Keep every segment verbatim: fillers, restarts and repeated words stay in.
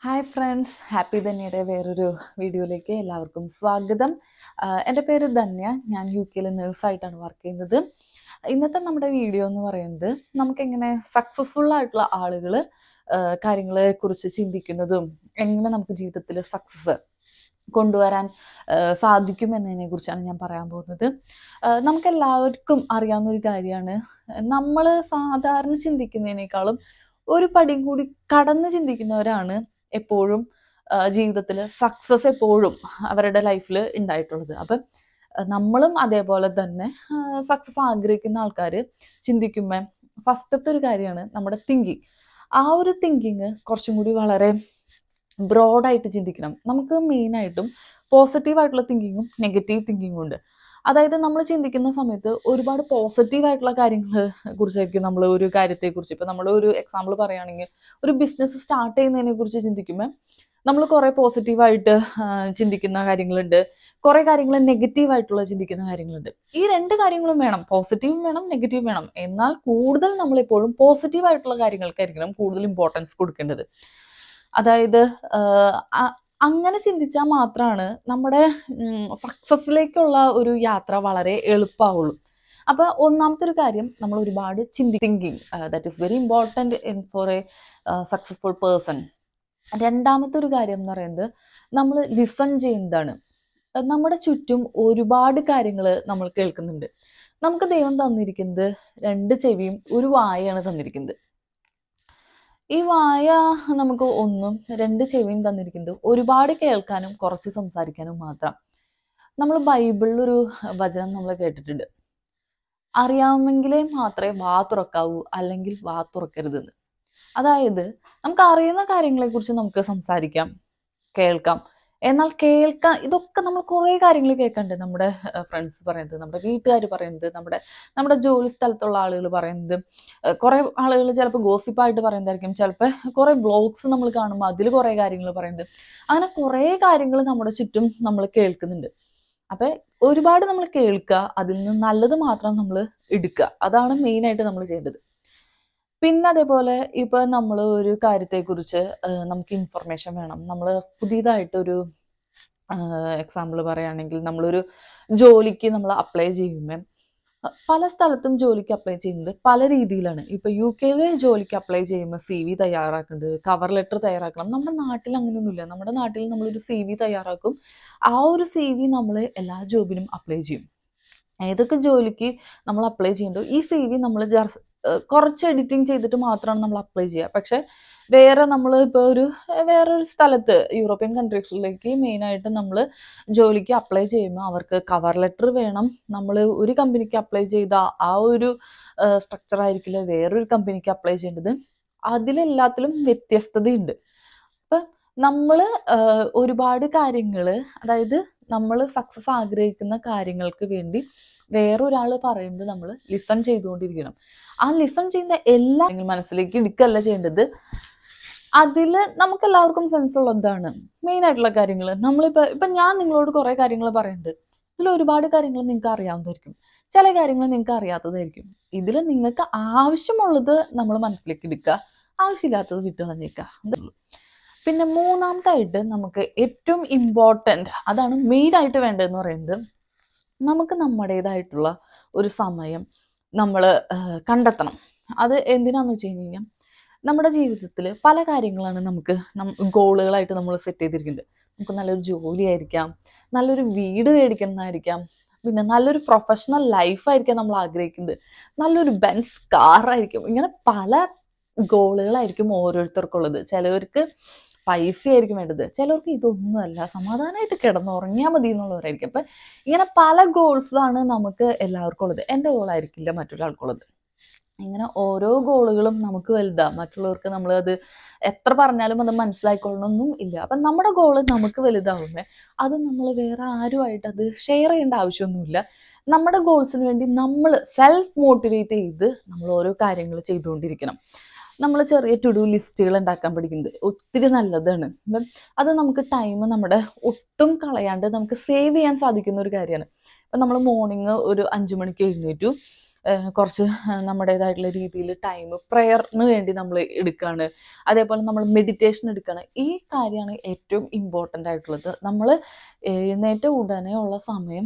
Hi friends, happy ധന്യയുടെ വേറൊരു വീഡിയോയിലേക്ക് എല്ലാവർക്കും സ്വാഗതം. ആഹ് എൻ്റെ പേര് ധന്യ. ഞാൻ യു കെയിൽ നേഴ്സായിട്ടാണ് വർക്ക് ചെയ്യുന്നത്. ഇന്നത്തെ നമ്മുടെ വീഡിയോ എന്ന് പറയുന്നത് നമുക്കെങ്ങനെ സക്സസ്ഫുൾ ആയിട്ടുള്ള ആളുകൾ കാര്യങ്ങളെ കുറിച്ച് ചിന്തിക്കുന്നതും എങ്ങനെ നമുക്ക് ജീവിതത്തിൽ സക്സസ് കൊണ്ടുവരാൻ ആഹ് സാധിക്കും എന്നതിനെ കുറിച്ചാണ് ഞാൻ പറയാൻ പോകുന്നത്. ആഹ് നമുക്കെല്ലാവർക്കും അറിയാവുന്ന ഒരു കാര്യമാണ്, നമ്മൾ സാധാരണ ചിന്തിക്കുന്നതിനേക്കാളും ഒരു പടിയും കൂടി കടന്ന് ചിന്തിക്കുന്നവരാണ് എപ്പോഴും ജീവിതത്തിൽ സക്സസ് എപ്പോഴും അവരുടെ ലൈഫിൽ ഉണ്ടായിട്ടുള്ളത്. അപ്പം അഹ് നമ്മളും അതേപോലെ തന്നെ സക്സസ് ആഗ്രഹിക്കുന്ന ആൾക്കാർ ചിന്തിക്കുമ്പോൾ ഫസ്റ്റത്തെ ഒരു കാര്യമാണ് നമ്മുടെ തിങ്കിങ്. ആ ഒരു തിങ്കിങ് കുറച്ചും കൂടി വളരെ ബ്രോഡായിട്ട് ചിന്തിക്കണം. നമുക്ക് മെയിനായിട്ടും പോസിറ്റീവായിട്ടുള്ള തിങ്കിങ്ങും നെഗറ്റീവ് തിങ്കിങ്ങും ഉണ്ട്. അതായത് നമ്മൾ ചിന്തിക്കുന്ന സമയത്ത് ഒരുപാട് പോസിറ്റീവായിട്ടുള്ള കാര്യങ്ങളെ കുറിച്ചായിരിക്കും നമ്മൾ ഒരു കാര്യത്തെക്കുറിച്ച്, ഇപ്പം നമ്മൾ ഒരു എക്സാമ്പിൾ പറയുകയാണെങ്കിൽ ഒരു ബിസിനസ് സ്റ്റാർട്ട് ചെയ്യുന്നതിനെ കുറിച്ച് ചിന്തിക്കുമ്പോൾ നമ്മൾ കുറേ പോസിറ്റീവായിട്ട് ചിന്തിക്കുന്ന കാര്യങ്ങളുണ്ട്, കുറേ കാര്യങ്ങൾ നെഗറ്റീവായിട്ടുള്ള ചിന്തിക്കുന്ന കാര്യങ്ങളുണ്ട്. ഈ രണ്ട് കാര്യങ്ങളും വേണം, പോസിറ്റീവും വേണം നെഗറ്റീവും വേണം. എന്നാൽ കൂടുതൽ നമ്മളെപ്പോഴും പോസിറ്റീവായിട്ടുള്ള കാര്യങ്ങൾക്കായിരിക്കണം കൂടുതൽ ഇമ്പോർട്ടൻസ് കൊടുക്കേണ്ടത്. അതായത് അങ്ങനെ ചിന്തിച്ചാൽ മാത്രമാണ് നമ്മുടെ സക്സസ്സിലേക്കുള്ള ഒരു യാത്ര വളരെ എളുപ്പമാവുള്ളൂ. അപ്പോൾ ഒന്നാമത്തെ ഒരു കാര്യം, നമ്മൾ ഒരുപാട് ചിന്തി thinking that is very important in for a successful person. രണ്ടാമത്തെ ഒരു കാര്യം എന്ന് പറയുന്നത് നമ്മൾ ലിസൺ ചെയ്യുന്നതാണ്. നമ്മുടെ ചുറ്റും ഒരുപാട് കാര്യങ്ങൾ നമ്മൾ കേൾക്കുന്നുണ്ട്. നമുക്ക് ദൈവം തന്നിരിക്കുന്നത് രണ്ട് ചെവിയും ഒരു വായയാണ് തന്നിരിക്കുന്നത്. ഈ വായ നമുക്ക് ഒന്നും, രണ്ട് ചെവിയും തന്നിരിക്കുന്നത് ഒരുപാട് കേൾക്കാനും കുറച്ച് സംസാരിക്കാനും മാത്രം. നമ്മൾ ബൈബിളിലൊരു വചനം നമ്മൾ കേട്ടിട്ടുണ്ട്, അറിയാമെങ്കിലേ മാത്രമേ വാ തുറക്കാവൂ, അല്ലെങ്കിൽ വാ തുറക്കരുതെന്ന്. അതായത് നമുക്ക് അറിയുന്ന കാര്യങ്ങളെക്കുറിച്ച് നമുക്ക് സംസാരിക്കാം, കേൾക്കാം. എന്നാൽ കേൾക്കാൻ ഇതൊക്കെ നമ്മൾ കുറേ കാര്യങ്ങൾ കേൾക്കണ്ടേ. നമ്മുടെ ഫ്രണ്ട്സ് പറയുന്നത്, നമ്മുടെ വീട്ടുകാർ പറയുന്നത്, നമ്മുടെ നമ്മുടെ ജോലി സ്ഥലത്തുള്ള ആളുകൾ പറയുന്നത്, കുറേ ആളുകൾ ചിലപ്പോൾ ഗോസിപ്പായിട്ട് പറയുന്നതായിരിക്കും, ചിലപ്പോൾ കുറേ ബ്ലോഗ്സ് നമ്മൾ കാണുമ്പോൾ അതിൽ കുറേ കാര്യങ്ങൾ പറയുന്നത്. അങ്ങനെ കുറേ കാര്യങ്ങൾ നമ്മുടെ ചുറ്റും നമ്മൾ കേൾക്കുന്നുണ്ട്. അപ്പം ഒരുപാട് നമ്മൾ കേൾക്കുക, അതിൽ നിന്ന് നല്ലത് മാത്രം നമ്മൾ എടുക്കുക. അതാണ് മെയിനായിട്ട് നമ്മൾ ചെയ്യേണ്ടത്. പിന്നെ അതേപോലെ ഇപ്പൊ നമ്മൾ ഒരു കാര്യത്തെക്കുറിച്ച് നമുക്ക് ഇൻഫർമേഷൻ വേണം. നമ്മൾ പുതിയതായിട്ടൊരു എക്സാമ്പിൾ പറയുകയാണെങ്കിൽ, നമ്മളൊരു ജോലിക്ക് നമ്മൾ അപ്ലൈ ചെയ്യുമ്പോൾ പല സ്ഥലത്തും ജോലിക്ക് അപ്ലൈ ചെയ്യുന്നത് പല രീതിയിലാണ്. ഇപ്പൊ യു കെയിൽ ജോലിക്ക് അപ്ലൈ ചെയ്യുമ്പോൾ സി വി തയ്യാറാക്കുന്നുണ്ട്, കവർ ലെറ്റർ തയ്യാറാക്കണം. നമ്മുടെ നാട്ടിൽ അങ്ങനെയൊന്നുമില്ല. നമ്മുടെ നാട്ടിൽ നമ്മളൊരു സി വി തയ്യാറാക്കും, ആ ഒരു സി വി നമ്മൾ എല്ലാ ജോബിനും അപ്ലൈ ചെയ്യും. ഏതൊക്കെ ജോലിക്ക് നമ്മൾ അപ്ലൈ ചെയ്യുന്നുണ്ടോ ഈ സി വി നമ്മൾ കുറച്ച് എഡിറ്റിംഗ് ചെയ്തിട്ട് മാത്രമാണ് നമ്മൾ അപ്ലൈ ചെയ്യുക. പക്ഷെ വേറെ നമ്മൾ ഇപ്പോൾ ഒരു വേറൊരു സ്ഥലത്ത് യൂറോപ്യൻ കൺട്രീസിലേക്ക് മെയിനായിട്ട് നമ്മൾ ജോലിക്ക് അപ്ലൈ ചെയ്യുമ്പോൾ അവർക്ക് കവർ ലെറ്റർ വേണം. നമ്മൾ ഒരു കമ്പനിക്ക് അപ്ലൈ ചെയ്ത ആ ഒരു സ്ട്രക്ചർ ആയിരിക്കില്ല വേറൊരു കമ്പനിക്ക് അപ്ലൈ ചെയ്യേണ്ടത്. അതിലെല്ലാത്തിലും വ്യത്യസ്തതയുണ്ട്. അപ്പം നമ്മൾ ഒരുപാട് കാര്യങ്ങൾ, അതായത് നമ്മൾ സക്സസ് ആഗ്രഹിക്കുന്ന കാര്യങ്ങൾക്ക് വേണ്ടി വേറൊരാൾ പറയുന്നത് നമ്മൾ ലിസൺ ചെയ്തുകൊണ്ടിരിക്കണം. ആ ലിസൺ ചെയ്യുന്ന എല്ലാ മനസ്സിലേക്ക് എടുക്കല്ല ചെയ്യേണ്ടത്. അതിൽ നമുക്ക് എല്ലാവർക്കും സെൻസ് ഉള്ളതാണ് മെയിൻ ആയിട്ടുള്ള കാര്യങ്ങൾ. നമ്മളിപ്പോൾ ഇപ്പം ഞാൻ നിങ്ങളോട് കുറേ കാര്യങ്ങൾ പറയുന്നുണ്ട്, ഇതിൽ ഒരുപാട് കാര്യങ്ങൾ നിങ്ങൾക്ക് അറിയാവുന്നതായിരിക്കും, ചില കാര്യങ്ങൾ നിങ്ങൾക്ക് അറിയാത്തതായിരിക്കും. ഇതിൽ നിങ്ങൾക്ക് ആവശ്യമുള്ളത് നമ്മൾ മനസ്സിലേക്ക് എടുക്കുക, ആവശ്യമില്ലാത്തത് വിട്ടു കളഞ്ഞേക്കുക. പിന്നെ മൂന്നാമതായിട്ട് നമുക്ക് ഏറ്റവും ഇമ്പോർട്ടൻ്റ്, അതാണ് മെയിനായിട്ട് വേണ്ടതെന്ന് പറയുന്നത്, നമുക്ക് നമ്മുടേതായിട്ടുള്ള ഒരു സമയം നമ്മൾ കണ്ടെത്തണം. അത് എന്തിനാന്ന് വെച്ച് കഴിഞ്ഞ് കഴിഞ്ഞാൽ, നമ്മുടെ ജീവിതത്തിൽ പല കാര്യങ്ങളാണ് നമുക്ക് ഗോളുകളായിട്ട് നമ്മൾ സെറ്റ് ചെയ്തിരിക്കുന്നത്. നമുക്ക് നല്ലൊരു ജോലിയായിരിക്കാം, നല്ലൊരു വീട് മേടിക്കുന്നതായിരിക്കാം, പിന്നെ നല്ലൊരു പ്രൊഫഷണൽ ലൈഫായിരിക്കാം നമ്മൾ ആഗ്രഹിക്കുന്നത്, നല്ലൊരു ബെൻസ് കാറായിരിക്കും. ഇങ്ങനെ പല ഗോളുകളായിരിക്കും ഓരോരുത്തർക്കുള്ളത്. ചിലവർക്ക് പൈസ ആയിരിക്കും വേണ്ടത്, ചിലർക്ക് ഇതൊന്നുമല്ല, സമാധാനമായിട്ട് കിടന്നുറങ്ങിയാൽ മതി എന്നുള്ളവരായിരിക്കും. അപ്പം ഇങ്ങനെ പല ഗോൾസാണ് നമുക്ക് എല്ലാവർക്കും ഉള്ളത്. എൻ്റെ ഗോളായിരിക്കില്ല മറ്റൊരാൾക്കുള്ളത്. ഇങ്ങനെ ഓരോ ഗോളുകളും നമുക്ക് വലുതാണ്, മറ്റുള്ളവർക്ക് നമ്മളത് എത്ര പറഞ്ഞാലും അത് മനസ്സിലായിക്കൊള്ളണമെന്നും ഇല്ല. അപ്പം നമ്മുടെ ഗോള് നമുക്ക് വലുതാവുമ്പോൾ അത് നമ്മൾ വേറെ ആരുമായിട്ട് അത് ഷെയർ ചെയ്യേണ്ട ആവശ്യമൊന്നുമില്ല. നമ്മുടെ ഗോൾസിന് വേണ്ടി നമ്മൾ സെൽഫ് മോട്ടിവേറ്റ് ചെയ്ത് നമ്മൾ ഓരോ കാര്യങ്ങൾ ചെയ്തുകൊണ്ടിരിക്കണം. നമ്മൾ ചെറിയ ടു ഡു ലിസ്റ്റുകൾ ഉണ്ടാക്കാൻ പഠിക്കുന്നത് ഒത്തിരി നല്ലതാണ്. അപ്പം അത് നമുക്ക് ടൈം നമ്മുടെ ഒട്ടും കളയാണ്ട് നമുക്ക് സേവ് ചെയ്യാൻ സാധിക്കുന്ന ഒരു കാര്യമാണ്. ഇപ്പം നമ്മൾ മോർണിംഗ് ഒരു അഞ്ചു മണിക്ക് എഴുന്നേറ്റു, കുറച്ച് നമ്മുടേതായിട്ടുള്ള രീതിയിൽ ടൈം പ്രെയറിന് വേണ്ടി നമ്മൾ എടുക്കുകയാണ്. അതേപോലെ നമ്മൾ മെഡിറ്റേഷൻ എടുക്കുകയാണ്. ഈ കാര്യമാണ് ഏറ്റവും ഇമ്പോർട്ടൻ്റ് ആയിട്ടുള്ളത്. നമ്മൾ എഴുന്നേറ്റ ഉടനെ ഉള്ള സമയം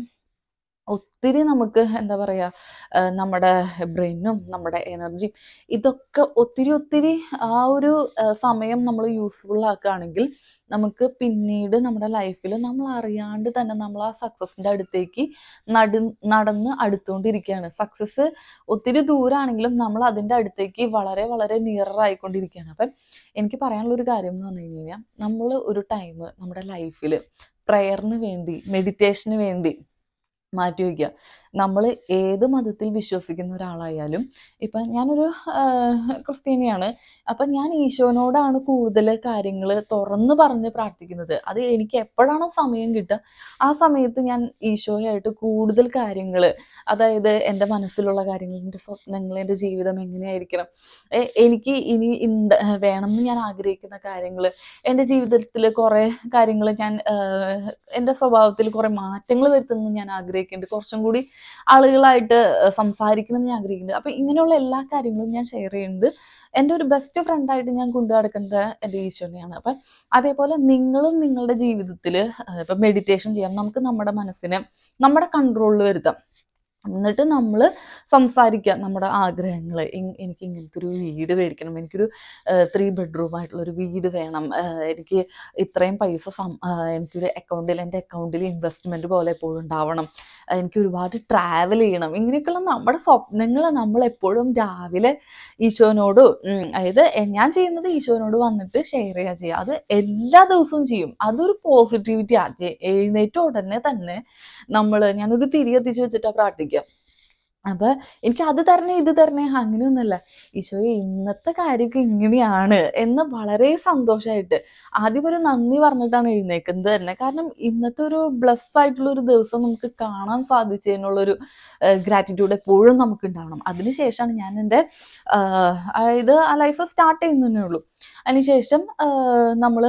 ഒത്തിരി നമുക്ക് എന്താ പറയുക, നമ്മുടെ ബ്രെയിനും നമ്മുടെ എനർജിയും ഇതൊക്കെ ഒത്തിരി ഒത്തിരി ആ ഒരു സമയം നമ്മൾ യൂസ്ഫുൾ ആക്കുകയാണെങ്കിൽ നമുക്ക് പിന്നീട് നമ്മുടെ ലൈഫിൽ നമ്മൾ അറിയാണ്ട് തന്നെ നമ്മൾ ആ സക്സസിൻ്റെ അടുത്തേക്ക് നട നടന്ന് അടുത്തുകൊണ്ടിരിക്കുകയാണ്. സക്സസ് ഒത്തിരി ദൂരമാണെങ്കിലും നമ്മൾ അതിൻ്റെ അടുത്തേക്ക് വളരെ വളരെ നിയറർ ആയിക്കൊണ്ടിരിക്കുകയാണ്. അപ്പം എനിക്ക് പറയാനുള്ളൊരു കാര്യം എന്ന് പറഞ്ഞു കഴിഞ്ഞാൽ, നമ്മൾ ഒരു ടൈം നമ്മുടെ ലൈഫിൽ പ്രെയറിന് വേണ്ടി മെഡിറ്റേഷന് വേണ്ടി മാറ്റി വയ്ക്കുക. നമ്മൾ ഏത് മതത്തിൽ വിശ്വസിക്കുന്ന ഒരാളായാലും, ഇപ്പം ഞാനൊരു ക്രിസ്ത്യാനിയാണ്, അപ്പം ഞാൻ ഈശോനോടാണ് കൂടുതൽ കാര്യങ്ങൾ തുറന്ന് പറഞ്ഞ് പ്രാർത്ഥിക്കുന്നത്. അത് എനിക്ക് എപ്പോഴാണോ സമയം കിട്ടുക ആ സമയത്ത് ഞാൻ ഈശോയായിട്ട് കൂടുതൽ കാര്യങ്ങൾ, അതായത് എൻ്റെ മനസ്സിലുള്ള കാര്യങ്ങൾ, എൻ്റെ സ്വപ്നങ്ങൾ, എൻ്റെ ജീവിതം എങ്ങനെയായിരിക്കണം, എനിക്ക് ഇനി ഉണ്ട് വേണമെന്ന് ഞാൻ ആഗ്രഹിക്കുന്ന കാര്യങ്ങൾ, എൻ്റെ ജീവിതത്തിൽ കുറേ കാര്യങ്ങൾ ഞാൻ എൻ്റെ സ്വഭാവത്തിൽ കുറേ മാറ്റങ്ങൾ വരുത്തുന്നത് ഞാൻ ആഗ്രഹിക്കുന്നുണ്ട്, കുറച്ചും കൂടി ആളുകളായിട്ട് സംസാരിക്കണമെന്ന് ഞാൻ ആഗ്രഹിക്കുന്നുണ്ട്. അപ്പം ഇങ്ങനെയുള്ള എല്ലാ കാര്യങ്ങളും ഞാൻ ഷെയർ ചെയ്യുന്നത് എൻ്റെ ഒരു ബെസ്റ്റ് ഫ്രണ്ടായിട്ട് ഞാൻ കൊണ്ടു നടക്കുന്നത് എൻ്റെ ഈശോനെയാണ്. അപ്പം അതേപോലെ നിങ്ങളും നിങ്ങളുടെ ജീവിതത്തിൽ ഇപ്പം മെഡിറ്റേഷൻ ചെയ്യാം. നമുക്ക് നമ്മുടെ മനസ്സിനെ നമ്മുടെ കൺട്രോളിൽ വരുത്താം. എന്നിട്ട് നമ്മൾ സംസാരിക്കുക നമ്മുടെ ആഗ്രഹങ്ങൾ. എനിക്ക് ഇങ്ങനത്തെ ഒരു വീട് മേടിക്കണം, എനിക്കൊരു ത്രീ ബെഡ്റൂം ആയിട്ടുള്ളൊരു വീട് വേണം, എനിക്ക് ഇത്രയും പൈസ സം എനിക്കൊരു അക്കൗണ്ടിൽ എൻ്റെ അക്കൗണ്ടിൽ ഇൻവെസ്റ്റ്മെൻറ്റ് പോലെ എപ്പോഴും ഉണ്ടാവണം, എനിക്ക് ഒരുപാട് ട്രാവൽ ചെയ്യണം. ഇങ്ങനെയൊക്കെയുള്ള നമ്മുടെ സ്വപ്നങ്ങൾ നമ്മൾ എപ്പോഴും രാവിലെ ഈശോനോട്, അതായത് ഞാൻ ചെയ്യുന്നത് ഈശോനോട് വന്നിട്ട് ഷെയർ ചെയ്യുക ചെയ്യുക. അത് എല്ലാ ദിവസവും ചെയ്യും. അതൊരു പോസിറ്റിവിറ്റി. ആദ്യം എഴുന്നേറ്റ ഉടനെ തന്നെ നമ്മൾ ഞാനൊരു തിരി എത്തിച്ച് വെച്ചിട്ടാണ് പ്രാർത്ഥിക്കുക. അപ്പം എനിക്ക് അത് തരണേ ഇത് തരണേ അങ്ങനെയൊന്നുമല്ല, ഈശോയെ ഇന്നത്തെ കാര്യമൊക്കെ ഇങ്ങനെയാണ് എന്ന് വളരെ സന്തോഷമായിട്ട് ആദ്യം ഒരു നന്ദി പറഞ്ഞിട്ടാണ് എഴുന്നേക്കുന്നത് തന്നെ. കാരണം ഇന്നത്തെ ഒരു ബ്ലെസ് ആയിട്ടുള്ള ഒരു ദിവസം നമുക്ക് കാണാൻ സാധിച്ചതിനുള്ളൊരു ഗ്രാറ്റിറ്റ്യൂഡ് എപ്പോഴും നമുക്ക് ഉണ്ടാവണം. അതിനുശേഷമാണ് ഞാൻ എൻ്റെ അതായത് ആ ലൈഫ് സ്റ്റാർട്ട് ചെയ്യുന്നതന്നെ ഉള്ളൂ. അതിനുശേഷം നമ്മൾ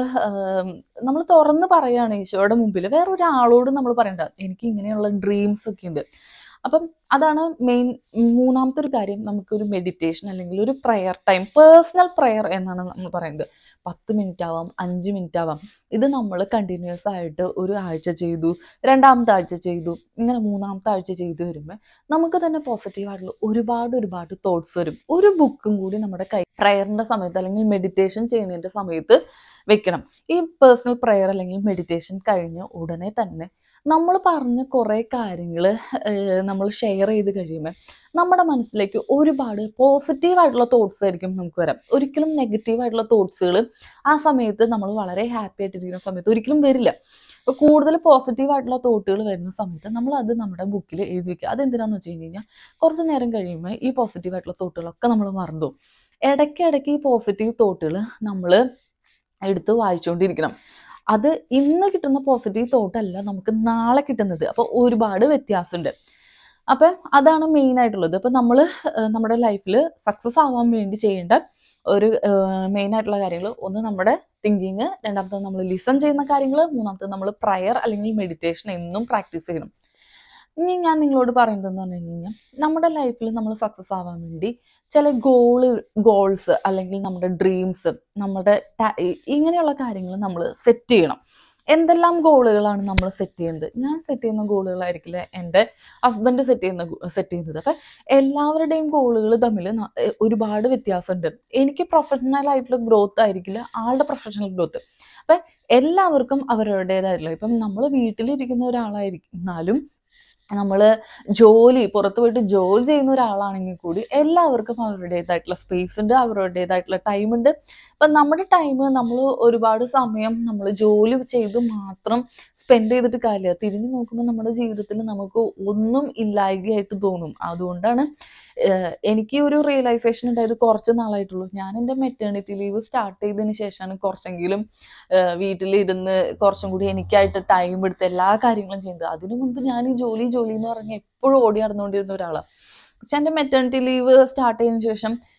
നമ്മൾ തുറന്ന് പറയുകയാണ് ഈശോയുടെ മുമ്പിൽ. വേറൊരാളോട് നമ്മൾ പറയണ്ട, എനിക്ക് ഇങ്ങനെയുള്ള ഡ്രീംസ് ഒക്കെ ഉണ്ട്. അപ്പം അതാണ് മെയിൻ മൂന്നാമത്തെ ഒരു കാര്യം. നമുക്കൊരു മെഡിറ്റേഷൻ അല്ലെങ്കിൽ ഒരു പ്രെയർ ടൈം, പേഴ്സണൽ പ്രെയർ എന്നാണ് നമ്മൾ പറയുന്നത്. പത്ത് മിനിറ്റ് ആവാം, അഞ്ച് മിനിറ്റ് ആവാം. ഇത് നമ്മൾ കണ്ടിന്യൂസ് ആയിട്ട് ഒരു ആഴ്ച ചെയ്തു, രണ്ടാമത്തെ ആഴ്ച ചെയ്തു, ഇങ്ങനെ മൂന്നാമത്തെ ആഴ്ച ചെയ്തു വരുമ്പോൾ നമുക്ക് തന്നെ പോസിറ്റീവായിട്ടുള്ള ഒരുപാട് ഒരുപാട് തോട്ട്സ് വരും. ഒരു ബുക്കും കൂടി നമ്മുടെ കൈ പ്രെയറിൻ്റെ സമയത്ത് അല്ലെങ്കിൽ മെഡിറ്റേഷൻ ചെയ്യുന്നതിൻ്റെ സമയത്ത് വെക്കണം. ഈ പേഴ്സണൽ പ്രെയർ അല്ലെങ്കിൽ മെഡിറ്റേഷൻ കഴിഞ്ഞ ഉടനെ തന്നെ നമ്മൾ പറഞ്ഞ കുറേ കാര്യങ്ങൾ നമ്മൾ ഷെയർ ചെയ്ത് കഴിയുമ്പോൾ നമ്മുടെ മനസ്സിലേക്ക് ഒരുപാട് പോസിറ്റീവായിട്ടുള്ള തോട്ട്സ് ആയിരിക്കും നമുക്ക് വരാം. ഒരിക്കലും നെഗറ്റീവായിട്ടുള്ള തോട്ട്സുകൾ ആ സമയത്ത് നമ്മൾ വളരെ ഹാപ്പി ആയിട്ടിരിക്കുന്ന സമയത്ത് ഒരിക്കലും വരില്ല. അപ്പോൾ കൂടുതൽ പോസിറ്റീവായിട്ടുള്ള തോട്ടുകൾ വരുന്ന സമയത്ത് നമ്മൾ അത് നമ്മുടെ ബുക്കിൽ എഴുതി വയ്ക്കുക. അതെന്തിനാന്ന് വെച്ച് കഴിഞ്ഞ് കഴിഞ്ഞാൽ കുറച്ച് നേരം കഴിയുമ്പോൾ ഈ പോസിറ്റീവായിട്ടുള്ള തോട്ടുകളൊക്കെ നമ്മൾ മറന്നു. ഇടയ്ക്കിടയ്ക്ക് ഈ പോസിറ്റീവ് തോട്ടുകൾ നമ്മൾ എടുത്ത് വായിച്ചുകൊണ്ടിരിക്കണം. അത് ഇന്ന് കിട്ടുന്ന പോസിറ്റീവ് തോട്ടല്ല നമുക്ക് നാളെ കിട്ടുന്നത്. അപ്പോൾ ഒരുപാട് വ്യത്യാസമുണ്ട്. അപ്പം അതാണ് മെയിൻ ആയിട്ടുള്ളത്. അപ്പം നമ്മൾ നമ്മുടെ ലൈഫിൽ സക്സസ് ആവാൻ വേണ്ടി ചെയ്യേണ്ട ഒരു മെയിൻ ആയിട്ടുള്ള കാര്യങ്ങൾ, ഒന്ന് നമ്മുടെ തിങ്കിങ്, രണ്ടാമത്തെ നമ്മൾ ലിസൺ ചെയ്യുന്ന കാര്യങ്ങൾ, മൂന്നാമത്തെ നമ്മൾ പ്രയർ അല്ലെങ്കിൽ മെഡിറ്റേഷൻ എന്നും പ്രാക്ടീസ് ചെയ്യണം. ഇനി ഞാൻ നിങ്ങളോട് പറയുന്നതെന്ന് പറഞ്ഞു കഴിഞ്ഞാൽ, നമ്മുടെ ലൈഫിൽ നമ്മൾ സക്സസ് ആവാൻ വേണ്ടി ചില ഗോള് ഗോൾസ് അല്ലെങ്കിൽ നമ്മുടെ ഡ്രീംസ്, നമ്മുടെ ഇങ്ങനെയുള്ള കാര്യങ്ങൾ നമ്മൾ സെറ്റ് ചെയ്യണം. എന്തെല്ലാം ഗോളുകളാണ് നമ്മൾ സെറ്റ് ചെയ്യുന്നത്? ഞാൻ സെറ്റ് ചെയ്യുന്ന ഗോളുകളായിരിക്കില്ല എൻ്റെ ഹസ്ബൻഡ് സെറ്റ് ചെയ്യുന്ന സെറ്റ് ചെയ്യുന്നത്. അപ്പം എല്ലാവരുടെയും ഗോളുകൾ തമ്മിൽ ഒരുപാട് വ്യത്യാസമുണ്ട്. എനിക്ക് പ്രൊഫഷണൽ ആയിട്ടുള്ള ഗ്രോത്ത് ആയിരിക്കില്ല ആളുടെ പ്രൊഫഷണൽ ഗ്രോത്ത്. അപ്പം എല്ലാവർക്കും അവരുടേതായിട്ടുള്ള, ഇപ്പം നമ്മൾ വീട്ടിലിരിക്കുന്ന ഒരാളായിരുന്നാലും നമ്മൾ ജോലി പുറത്ത് പോയിട്ട് ജോലി ചെയ്യുന്ന ഒരാളാണെങ്കിൽ കൂടി എല്ലാവർക്കും അവരുടേതായിട്ടുള്ള സ്പേസ് ഉണ്ട്, അവരുടേതായിട്ടുള്ള ടൈം ഉണ്ട്. അപ്പം നമ്മുടെ ടൈം നമ്മൾ ഒരുപാട് സമയം നമ്മൾ ജോലി ചെയ്ത് മാത്രം സ്പെൻഡ് ചെയ്തിട്ട് കാര്യമില്ല. തിരിഞ്ഞു നോക്കുമ്പോൾ നമ്മുടെ ജീവിതത്തിൽ നമുക്ക് ഒന്നും ഇല്ലായ്കയായിട്ട് തോന്നും. അതുകൊണ്ടാണ് എനിക്ക് ഒരു റിയലൈസേഷൻ ഉണ്ടായത് കുറച്ച് നാളായിട്ടുള്ളൂ. ഞാൻ എൻ്റെ മെറ്റേണിറ്റി ലീവ് സ്റ്റാർട്ട് ചെയ്തതിന് ശേഷമാണ് കുറച്ചെങ്കിലും വീട്ടിലിരുന്ന് കുറച്ചും കൂടി എനിക്കായിട്ട് ടൈം എടുത്ത് എല്ലാ കാര്യങ്ങളും ചെയ്യുന്നത്. അതിനു മുൻപ് ഞാൻ ഈ ജോലി ജോലി എന്ന് പറഞ്ഞ് എപ്പോഴും ഓടി നടന്നുകൊണ്ടിരുന്ന ഒരാളാണ്. പക്ഷെ എൻ്റെ മെറ്റേണിറ്റി ലീവ് സ്റ്റാർട്ട് ചെയ്തതിന് ശേഷം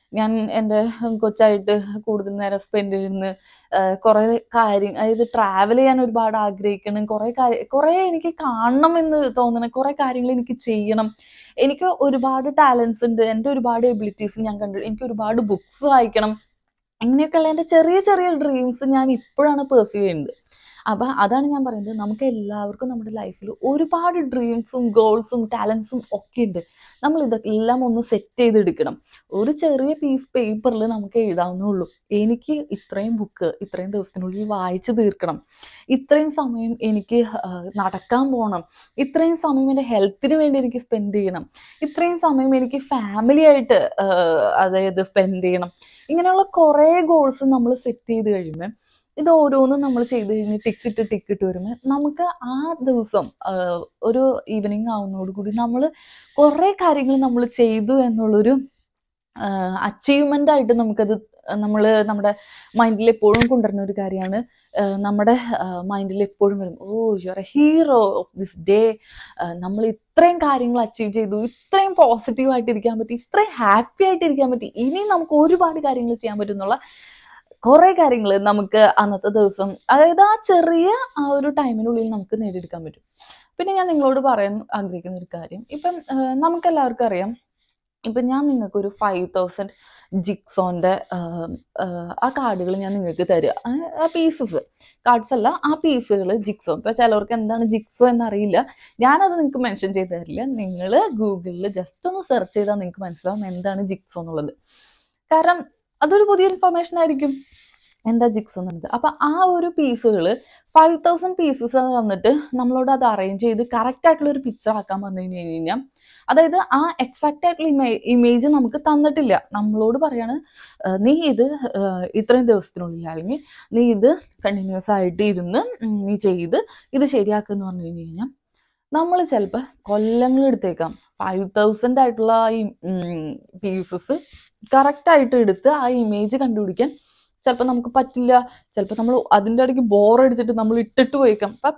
ഞാൻ എൻ്റെ കൊച്ചായിട്ട് കൂടുതൽ നേരം സ്പെൻഡ് ചെയ്യുന്ന കുറേ കാര്യം, അതായത് ട്രാവൽ ചെയ്യാൻ ഒരുപാട് ആഗ്രഹിക്കണം, കുറേ കാര്യം കുറേ എനിക്ക് കാണണം എന്ന് തോന്നണം, കുറേ കാര്യങ്ങൾ എനിക്ക് ചെയ്യണം. എനിക്ക് ഒരുപാട് ടാലൻസ് ഉണ്ട്, എൻ്റെ ഒരുപാട് എബിലിറ്റീസ് ഞാൻ കണ്ടു, എനിക്ക് ഒരുപാട് ബുക്സ് വായിക്കണം. അങ്ങനെയൊക്കെയുള്ള എൻ്റെ ചെറിയ ചെറിയ ഡ്രീംസ് ഞാൻ ഇപ്പോഴാണ് പെർസ്യൂ ചെയ്യുന്നത്. അപ്പം അതാണ് ഞാൻ പറയുന്നത്, നമുക്ക് എല്ലാവർക്കും നമ്മുടെ ലൈഫിൽ ഒരുപാട് ഡ്രീംസും ഗോൾസും ടാലൻസും ഒക്കെ ഉണ്ട്. നമ്മൾ ഇതെല്ലാം ഒന്ന് സെറ്റ് ചെയ്തെടുക്കണം. ഒരു ചെറിയ പീസ് പേപ്പറിൽ നമുക്ക് എഴുതാവുന്നുള്ളൂ, എനിക്ക് ഇത്രയും ബുക്ക് ഇത്രയും ദിവസത്തിനുള്ളിൽ വായിച്ചു തീർക്കണം, ഇത്രയും സമയം എനിക്ക് നടക്കാൻ പോകണം, ഇത്രയും സമയം എൻ്റെ ഹെൽത്തിന് വേണ്ടി എനിക്ക് സ്പെൻഡ് ചെയ്യണം, ഇത്രയും സമയം എനിക്ക് ഫാമിലി ആയിട്ട് അതായത് സ്പെൻഡ് ചെയ്യണം. ഇങ്ങനെയുള്ള കുറേ ഗോൾസ് നമ്മൾ സെറ്റ് ചെയ്ത് കഴിയുമ്പോൾ ഇത് ഓരോന്നും നമ്മൾ ചെയ്ത് കഴിഞ്ഞ് ടിക്കിട്ട് ടിക്കിട്ട് വരുമ്പോൾ നമുക്ക് ആ ദിവസം ഒരു ഈവനിങ് ആവുന്നതോടുകൂടി നമ്മൾ കുറേ കാര്യങ്ങൾ നമ്മൾ ചെയ്തു എന്നുള്ളൊരു അച്ചീവ്മെൻ്റ് ആയിട്ട് നമുക്കത് നമ്മൾ നമ്മുടെ മൈൻഡിൽ എപ്പോഴും കൊണ്ടുവരുന്ന ഒരു കാര്യമാണ്. നമ്മുടെ മൈൻഡിൽ എപ്പോഴും വരും, oh you are a hero of this day, നമ്മൾ ഇത്രയും കാര്യങ്ങൾ അച്ചീവ് ചെയ്തു, ഇത്രയും പോസിറ്റീവായിട്ടിരിക്കാൻ പറ്റി, ഇത്രയും ഹാപ്പി ആയിട്ടിരിക്കാൻ പറ്റി, ഇനി നമുക്ക് ഒരുപാട് കാര്യങ്ങൾ ചെയ്യാൻ പറ്റുന്നുള്ള കുറേ കാര്യങ്ങൾ നമുക്ക് അന്നത്തെ ദിവസം, അതായത് ആ ചെറിയ ആ ഒരു ടൈമിനുള്ളിൽ നമുക്ക് നേടിയെടുക്കാൻ പറ്റും. പിന്നെ ഞാൻ നിങ്ങളോട് പറയാൻ ആഗ്രഹിക്കുന്ന ഒരു കാര്യം, ഇപ്പം നമുക്കെല്ലാവർക്കും അറിയാം, ഇപ്പം ഞാൻ നിങ്ങൾക്കൊരു ഫൈവ് തൗസൻഡ് ജിക്സോൻ്റെ ആ കാർഡുകൾ ഞാൻ നിങ്ങൾക്ക് തരിക, ആ പീസസ് കാർഡ്സ് അല്ല, ആ പീസുകൾ ജിക്സോ. ഇപ്പം ചിലവർക്ക് എന്താണ് ജിക്സോ എന്നറിയില്ല, ഞാനത് നിങ്ങൾക്ക് മെൻഷൻ ചെയ്ത് തരില്ല. നിങ്ങൾ ഗൂഗിളിൽ ജസ്റ്റ് ഒന്ന് സെർച്ച് ചെയ്താൽ നിങ്ങൾക്ക് മനസ്സിലാവും എന്താണ് ജിക്സോ എന്നുള്ളത്. കാരണം അതൊരു പുതിയ ഇൻഫർമേഷൻ ആയിരിക്കും, എന്താ ജിക്സോ എന്നുള്ളത്. അപ്പം ആ ഒരു പീസുകൾ ഫൈവ് തൗസൻഡ് പീസസ് തന്നിട്ട് നമ്മളോട് അത് അറേഞ്ച് ചെയ്ത് കറക്റ്റ് ആയിട്ടുള്ള ഒരു പിക്ചർ ആക്കാൻ പറഞ്ഞു കഴിഞ്ഞ് കഴിഞ്ഞാൽ, അതായത് ആ എക്സാക്റ്റ് ആയിട്ടുള്ള ഇമേ ഇമേജ് നമുക്ക് തന്നിട്ടില്ല, നമ്മളോട് പറയാണ് നീ ഇത് ഇത്രയും ദിവസത്തിനുള്ളിൽ അല്ലെങ്കിൽ നീ ഇത് കണ്ടിന്യൂസ് ആയിട്ട് ഇരുന്ന് നീ ചെയ്ത് ഇത് ശരിയാക്കുമെന്ന് പറഞ്ഞു കഴിഞ്ഞ് കഴിഞ്ഞാൽ നമ്മൾ ചിലപ്പോൾ കൊല്ലങ്ങൾ എടുത്തേക്കാം ഫൈവ് തൗസൻഡ് ആയിട്ടുള്ള ഈ പീസസ് കറക്റ്റായിട്ട് എടുത്ത് ആ ഇമേജ് കണ്ടുപിടിക്കാൻ. ചിലപ്പോൾ നമുക്ക് പറ്റില്ല, ചിലപ്പോൾ നമ്മൾ അതിൻ്റെ ഇടയ്ക്ക് ബോറടിച്ചിട്ട് നമ്മൾ ഇട്ടിട്ട് പോയേക്കാം. അപ്പം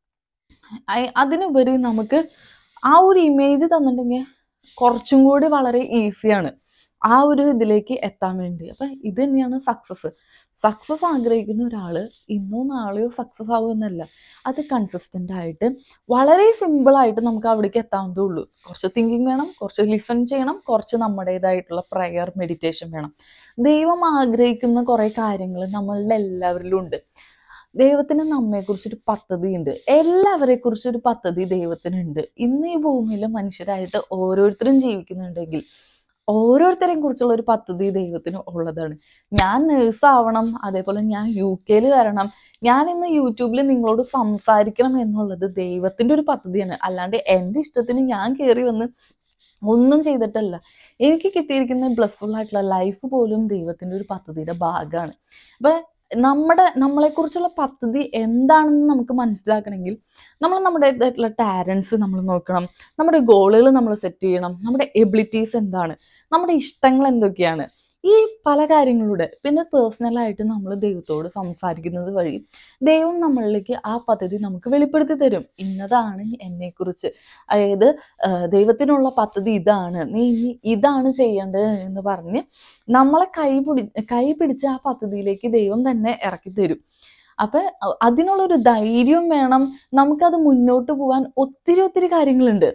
അതിനുപരി നമുക്ക് ആ ഒരു ഇമേജ് തന്നിട്ടുണ്ടെങ്കിൽ കുറച്ചും കൂടി വളരെ ഈസിയാണ് ആ ഒരു ഇതിലേക്ക് എത്താൻ വേണ്ടി. അപ്പം ഇത് തന്നെയാണ് സക്സസ്. സക്സസ് ആഗ്രഹിക്കുന്ന ഒരാൾ ഇന്നോ നാളെയോ സക്സസ് ആവുമെന്നല്ല, അത് കൺസിസ്റ്റൻ്റ് ആയിട്ട് വളരെ സിമ്പിളായിട്ട് നമുക്ക് അവിടേക്ക് എത്താവുന്നതേ ഉള്ളൂ. കുറച്ച് തിങ്കിങ് വേണം, കുറച്ച് ലിസൺ ചെയ്യണം, കുറച്ച് നമ്മുടേതായിട്ടുള്ള പ്രയർ മെഡിറ്റേഷൻ വേണം. ദൈവം ആഗ്രഹിക്കുന്ന കുറേ കാര്യങ്ങൾ നമ്മളുടെ എല്ലാവരിലും ഉണ്ട്. ദൈവത്തിന് നമ്മെക്കുറിച്ചൊരു പദ്ധതിയുണ്ട്, എല്ലാവരെ കുറിച്ചൊരു പദ്ധതി ദൈവത്തിനുണ്ട്. ഇന്ന് ഈ ഭൂമിയിൽ മനുഷ്യരായിട്ട് ഓരോരുത്തരും ജീവിക്കുന്നുണ്ടെങ്കിൽ ഓരോരുത്തരെയും കുറിച്ചുള്ള ഒരു പദ്ധതി ദൈവത്തിന് ഉള്ളതാണ്. ഞാൻ നേഴ്സ് ആവണം, അതേപോലെ ഞാൻ യു കെയിൽ വരണം, ഞാൻ ഇന്ന് യൂട്യൂബിൽ നിങ്ങളോട് സംസാരിക്കണം എന്നുള്ളത് ദൈവത്തിൻ്റെ ഒരു പദ്ധതിയാണ്. അല്ലാണ്ട് എൻ്റെ ഇഷ്ടത്തിന് ഞാൻ കയറി വന്ന് ഒന്നും ചെയ്തിട്ടല്ല. എനിക്ക് കിട്ടിയിരിക്കുന്ന ബ്ലെസ്ഫുൾ ആയിട്ടുള്ള ലൈഫ് പോലും ദൈവത്തിൻ്റെ ഒരു പദ്ധതിയുടെ ഭാഗമാണ്. അപ്പം നമ്മുടെ നമ്മളെക്കുറിച്ചുള്ള പദ്ധതി എന്താണെന്ന് നമുക്ക് മനസ്സിലാക്കണമെങ്കിൽ നമ്മൾ നമ്മുടേതായിട്ടുള്ള ടാലൻസ് നമ്മൾ നോക്കണം, നമ്മുടെ ഗോളുകൾ നമ്മൾ സെറ്റ് ചെയ്യണം, നമ്മുടെ എബിലിറ്റീസ് എന്താണ്, നമ്മുടെ ഇഷ്ടങ്ങൾ എന്തൊക്കെയാണ്, ഈ പല കാര്യങ്ങളുടെ. പിന്നെ പേഴ്സണലായിട്ട് നമ്മൾ ദൈവത്തോട് സംസാരിക്കുന്നത് വഴി ദൈവം നമ്മളിലേക്ക് ആ പദ്ധതി നമുക്ക് വെളിപ്പെടുത്തി തരും. ഇന്നതാണ് എന്നെക്കുറിച്ച്, അതായത് ദൈവത്തിനുള്ള പദ്ധതി ഇതാണ്, നീ ഇതാണ് ചെയ്യേണ്ടത് എന്ന് പറഞ്ഞ് നമ്മളെ കൈ പിടി കൈ പിടിച്ച് ആ പദ്ധതിയിലേക്ക് ദൈവം തന്നെ ഇറക്കി തരും. അപ്പം അതിനുള്ളൊരു ധൈര്യം വേണം. നമുക്കത് മുന്നോട്ട് പോകാൻ ഒത്തിരി ഒത്തിരി കാര്യങ്ങളുണ്ട്.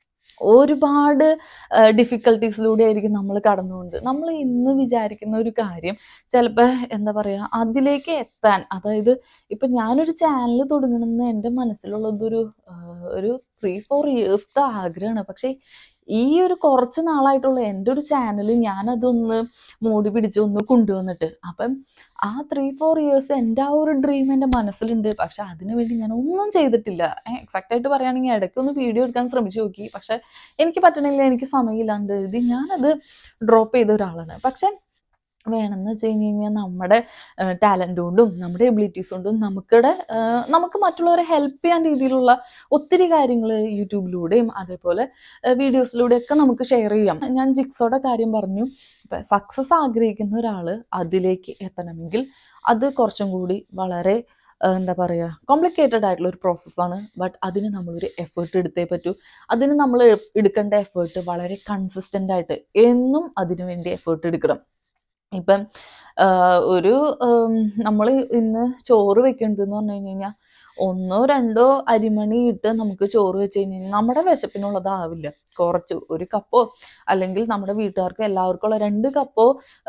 ഒരുപാട് ഡിഫിക്കൽട്ടീസിലൂടെ ആയിരിക്കും നമ്മൾ കടന്നുകൊണ്ട് നമ്മൾ ഇന്ന് വിചാരിക്കുന്ന ഒരു കാര്യം ചിലപ്പോൾ എന്താ പറയുക അതിലേക്ക് എത്താൻ, അതായത് ഇപ്പം ഞാനൊരു ചാനൽ തുടങ്ങണമെന്ന് എൻ്റെ മനസ്സിലുള്ളതൊരു ഒരു ത്രീ ഫോർ ഇയേഴ്സത്തെ ആഗ്രഹമാണ്. പക്ഷേ ഈ ഒരു കുറച്ച് നാളായിട്ടുള്ള എൻ്റെ ഒരു ചാനൽ ഞാനതൊന്ന് മൂടി പിടിച്ച് ഒന്ന് കൊണ്ടുവന്നിട്ട്, അപ്പം ആ ത്രീ ഫോർ ഇയേഴ്സ് എൻ്റെ ആ ഒരു ഡ്രീം എൻ്റെ മനസ്സിലുണ്ട്. പക്ഷെ അതിനു വേണ്ടി ഞാൻ ഒന്നും ചെയ്തിട്ടില്ല. എക്സാക്റ്റ് ആയിട്ട് പറയുകയാണെങ്കിൽ ഇടയ്ക്കൊന്ന് വീഡിയോ എടുക്കാൻ ശ്രമിച്ചു നോക്കി, പക്ഷെ എനിക്ക് പറ്റണില്ല, എനിക്ക് സമയമില്ലാണ്ട് ഇത് ഞാനത് ഡ്രോപ്പ് ചെയ്ത ഒരാളാണ്. പക്ഷെ വേണമെന്ന് വെച്ച് കഴിഞ്ഞ് കഴിഞ്ഞാൽ നമ്മുടെ ടാലൻ്റ് കൊണ്ടും നമ്മുടെ എബിലിറ്റീസ് കൊണ്ടും നമുക്കിടെ നമുക്ക് മറ്റുള്ളവരെ ഹെൽപ്പ് ചെയ്യാൻ രീതിയിലുള്ള ഒത്തിരി കാര്യങ്ങൾ യൂട്യൂബിലൂടെയും അതേപോലെ വീഡിയോസിലൂടെയൊക്കെ നമുക്ക് ഷെയർ ചെയ്യാം. ഞാൻ ജിക്സോയുടെ കാര്യം പറഞ്ഞു. ഇപ്പം സക്സസ് ആഗ്രഹിക്കുന്ന ഒരാൾ അതിലേക്ക് എത്തണമെങ്കിൽ അത് കുറച്ചും കൂടി വളരെ എന്താ പറയുക, കോംപ്ലിക്കേറ്റഡ് ആയിട്ടുള്ള ഒരു പ്രോസസ്സാണ്. ബട്ട് അതിന് നമ്മളൊരു എഫേർട്ട് എടുത്തേ പറ്റൂ. അതിന് നമ്മൾ എടുക്കേണ്ട എഫേർട്ട് വളരെ കൺസിസ്റ്റൻ്റ് ആയിട്ട് എന്നും അതിനു വേണ്ടി എഫേർട്ട് എടുക്കണം. ഇപ്പം ഒരു നമ്മൾ ഇന്ന് ചോറ് വെക്കേണ്ടതെന്ന് പറഞ്ഞു കഴിഞ്ഞ് കഴിഞ്ഞാൽ ഒന്നോ രണ്ടോ അരിമണി ഇട്ട് നമുക്ക് ചോറ് വെച്ച് കഴിഞ്ഞ് കഴിഞ്ഞാൽ നമ്മുടെ വിശപ്പിനുള്ളതാവില്ല. കുറച്ച് ഒരു കപ്പോ അല്ലെങ്കിൽ നമ്മുടെ വീട്ടുകാർക്ക് എല്ലാവർക്കും ഉള്ള രണ്ട് കപ്പോ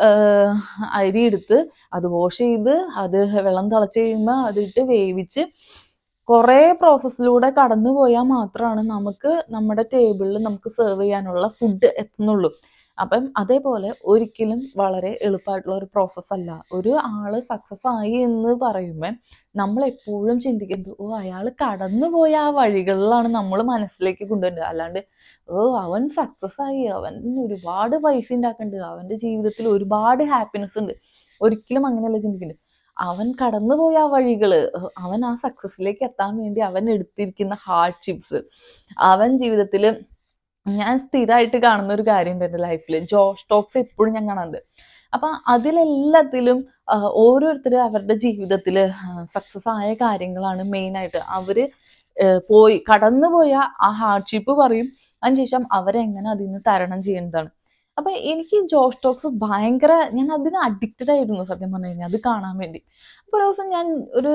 അരി എടുത്ത് അത് വാഷ് ചെയ്ത് അത് വെള്ളം തിളച്ച് കഴിയുമ്പോൾ അതിട്ട് വേവിച്ച് കുറേ പ്രോസസ്സിലൂടെ കടന്നു പോയാൽ മാത്രമാണ് നമുക്ക് നമ്മുടെ ടേബിളിൽ നമുക്ക് സെർവ് ചെയ്യാനുള്ള ഫുഡ് എത്തുന്നുള്ളൂ. അപ്പം അതേപോലെ ഒരിക്കലും വളരെ എളുപ്പമായിട്ടുള്ള ഒരു പ്രോസസ്സല്ല. ഒരു ആൾ സക്സസ് ആയി എന്ന് പറയുമ്പോൾ നമ്മൾ എപ്പോഴും ചിന്തിക്കുന്നത് ഓ അയാൾ കടന്നു പോയ ആ വഴികളിലാണ് നമ്മൾ മനസ്സിലേക്ക് കൊണ്ടുവരുന്നത്. അല്ലാണ്ട് ഓ അവൻ സക്സസ് ആയി, അവൻ ഒരുപാട് പൈസ ഉണ്ടാക്കുന്നുണ്ട്, അവൻ്റെ ജീവിതത്തിൽ ഒരുപാട് ഹാപ്പിനെസ് ഉണ്ട്, ഒരിക്കലും അങ്ങനെയല്ല ചിന്തിക്കുന്നത്. അവൻ കടന്നുപോയ ആ വഴികൾ, അവൻ ആ സക്സസ്സിലേക്ക് എത്താൻ വേണ്ടി അവൻ എടുത്തിരിക്കുന്ന ഹാർഡ്ഷിപ്സ്, അവൻ ജീവിതത്തിൽ ഞാൻ സ്ഥിരമായിട്ട് കാണുന്ന ഒരു കാര്യം ഉണ്ട് എൻ്റെ ലൈഫിൽ. ജോഷ് ടോക്സ് എപ്പോഴും ഞാൻ കാണാറുണ്ട്. അപ്പം അതിലെല്ലാത്തിലും ഓരോരുത്തർ അവരുടെ ജീവിതത്തിൽ സക്സസ് ആയ കാര്യങ്ങളാണ് മെയിനായിട്ട്. അവർ പോയി കടന്നുപോയ ആ ഹാർഡ്ഷിപ്പ് പറയും, അതിനുശേഷം അവരെങ്ങനെ അതിൽ നിന്ന് തരണം ചെയ്യേണ്ടതാണ്. അപ്പം എനിക്ക് ജോഷ് ടോക്സ് ഭയങ്കര, ഞാൻ അതിന് അഡിക്റ്റഡ് ആയിരുന്നു സത്യം പറഞ്ഞു കഴിഞ്ഞാൽ, അത് കാണാൻ വേണ്ടി. അപ്പോൾ ഒരു ദിവസം ഞാൻ ഒരു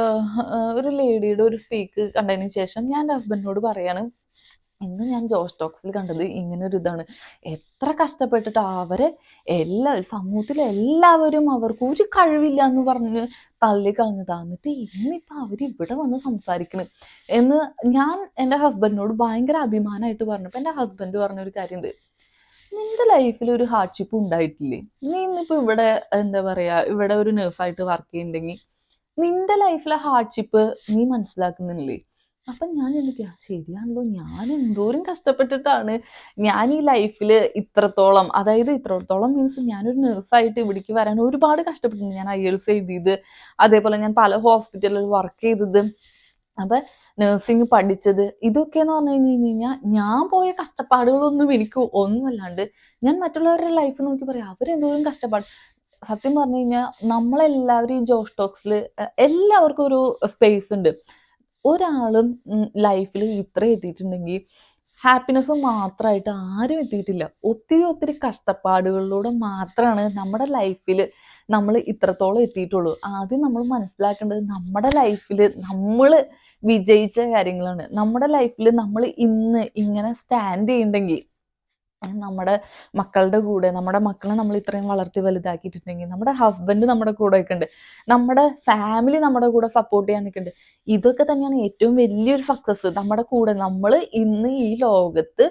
ഒരു ലേഡിയുടെ ഒരു സ്പീക്ക് കണ്ടതിന് ശേഷം ഞാൻ എൻ്റെ ഹസ്ബൻഡിനോട് പറയാണ്, ഇന്ന് ഞാൻ ജോഷ് ടോക്സിൽ കണ്ടത് ഇങ്ങനെ ഒരു ഇതാണ്. എത്ര കഷ്ടപ്പെട്ടിട്ട് അവരെ എല്ലാ സമൂഹത്തിലെ എല്ലാവരും അവർക്ക് ഒരു കഴിവില്ല എന്ന് പറഞ്ഞ് തള്ളിക്കളഞ്ഞതാ, എന്നിട്ട് ഇന്നിപ്പോൾ അവർ ഇവിടെ വന്ന് സംസാരിക്കണം എന്ന് ഞാൻ എൻ്റെ ഹസ്ബൻഡിനോട് ഭയങ്കര അഭിമാനമായിട്ട് പറഞ്ഞപ്പോൾ എൻ്റെ ഹസ്ബൻഡ് പറഞ്ഞൊരു കാര്യമുണ്ട്, നിന്റെ ലൈഫിൽ ഒരു ഹാർഡ്ഷിപ്പ് ഉണ്ടായിട്ടില്ലേ? നീ ഇന്നിപ്പോൾ ഇവിടെ എന്താ പറയുക ഇവിടെ ഒരു നേഴ്സായിട്ട് വർക്ക് ചെയ്യുന്നുണ്ടെങ്കിൽ നിന്റെ ലൈഫിലെ ഹാർഡ്ഷിപ്പ് നീ മനസ്സിലാക്കുന്നില്ലേ? അപ്പം ഞാൻ ചിന്തിക്കുക, ശരിയാണല്ലോ, ഞാൻ എന്തോരം കഷ്ടപ്പെട്ടിട്ടാണ് ഞാൻ ഈ ലൈഫിൽ ഇത്രത്തോളം, അതായത് ഇത്രത്തോളം മീൻസ് ഞാനൊരു നേഴ്സായിട്ട് ഇവിടേക്ക് വരാൻ ഒരുപാട് കഷ്ടപ്പെട്ടിട്ടുണ്ട്. ഞാൻ ഐ എൽസ് എഴുതിയത്, അതേപോലെ ഞാൻ പല ഹോസ്പിറ്റലിൽ വർക്ക് ചെയ്തത്, അപ്പം നഴ്സിംഗ് പഠിച്ചത്, ഇതൊക്കെ എന്ന് പറഞ്ഞു കഴിഞ്ഞ് കഴിഞ്ഞ് കഴിഞ്ഞാൽ ഞാൻ പോയ കഷ്ടപ്പാടുകളൊന്നും എനിക്ക് ഒന്നുമല്ലാണ്ട് ഞാൻ മറ്റുള്ളവരുടെ ലൈഫ് നോക്കി പറയാം അവരെന്തോരം കഷ്ടപ്പാട്. സത്യം പറഞ്ഞു കഴിഞ്ഞാൽ നമ്മളെല്ലാവരും ഈ ജോഷ് ടോക്സിൽ എല്ലാവർക്കും ഒരു സ്പേസ് ഉണ്ട്. ഒരാളും ലൈഫിൽ ഇത്ര എത്തിയിട്ടുണ്ടെങ്കിൽ ഹാപ്പിനെസ് മാത്രമായിട്ട് ആരും എത്തിയിട്ടില്ല. ഒത്തിരി ഒത്തിരി കഷ്ടപ്പാടുകളിലൂടെ മാത്രമാണ് നമ്മുടെ ലൈഫിൽ നമ്മൾ ഇത്രത്തോളം എത്തിയിട്ടുള്ളൂ. ആദ്യം നമ്മൾ മനസ്സിലാക്കേണ്ടത് നമ്മുടെ ലൈഫിൽ നമ്മൾ വിജയിച്ച കാര്യങ്ങളാണ്. നമ്മുടെ ലൈഫിൽ നമ്മൾ ഇന്ന് ഇങ്ങനെ സ്റ്റാൻഡ് ചെയ്യുന്നുണ്ടെങ്കിൽ, നമ്മുടെ മക്കളുടെ കൂടെ, നമ്മുടെ മക്കളെ നമ്മൾ ഇത്രയും വളർത്തി വലുതാക്കിയിട്ടുണ്ടെങ്കിൽ, നമ്മുടെ ഹസ്ബൻഡ് നമ്മുടെ കൂടെ ഒക്കെ ഉണ്ട്, നമ്മുടെ ഫാമിലി നമ്മുടെ കൂടെ സപ്പോർട്ട് ചെയ്യാൻ നിൽക്കുന്നുണ്ട്, ഇതൊക്കെ തന്നെയാണ് ഏറ്റവും വലിയൊരു സക്സസ്. നമ്മുടെ കൂടെ നമ്മൾ ഇന്ന് ഈ ലോകത്ത്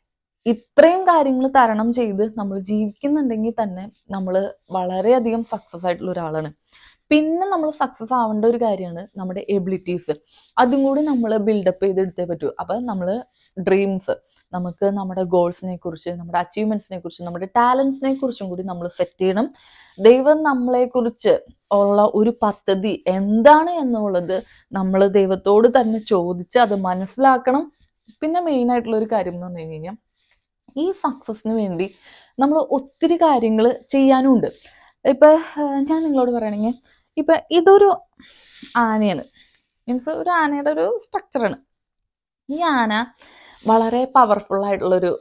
ഇത്രയും കാര്യങ്ങൾ തരണം ചെയ്ത് നമ്മൾ ജീവിക്കുന്നുണ്ടെങ്കിൽ തന്നെ നമ്മൾ വളരെയധികം സക്സസ് ആയിട്ടുള്ള ഒരാളാണ്. പിന്നെ നമ്മൾ സക്സസ് ആവേണ്ട ഒരു കാര്യമാണ് നമ്മുടെ എബിലിറ്റീസ്. അതും കൂടി നമ്മൾ ബിൽഡപ്പ് ചെയ്തെടുത്തേ പറ്റൂ. അപ്പം നമ്മൾ ഡ്രീംസ്, നമുക്ക് നമ്മുടെ ഗോൾസിനെ കുറിച്ച്, നമ്മുടെ അച്ചീവ്മെൻറ്റ്സിനെ കുറിച്ച്, നമ്മുടെ ടാലൻസിനെ കുറിച്ചും കൂടി നമ്മൾ സെറ്റ് ചെയ്യണം. ദൈവം നമ്മളെക്കുറിച്ച് ഉള്ള ഒരു പദ്ധതി എന്താണ് എന്നുള്ളത് നമ്മൾ ദൈവത്തോട് തന്നെ ചോദിച്ച് അത് മനസ്സിലാക്കണം. പിന്നെ മെയിനായിട്ടുള്ള ഒരു കാര്യം എന്ന് പറഞ്ഞു കഴിഞ്ഞാൽ ഈ സക്സസിന് വേണ്ടി നമ്മൾ ഒത്തിരി കാര്യങ്ങൾ ചെയ്യാനും ഉണ്ട്. ഇപ്പം ഞാൻ നിങ്ങളോട് പറയണെങ്കിൽ, ഇപ്പം ഇതൊരു ആനയാണ്, മീൻസ് ഒരു ആനയുടെ ഒരു സ്ട്രക്ചറാണ്. ഈ ആന വളരെ പവർഫുൾ ആയിട്ടുള്ളൊരു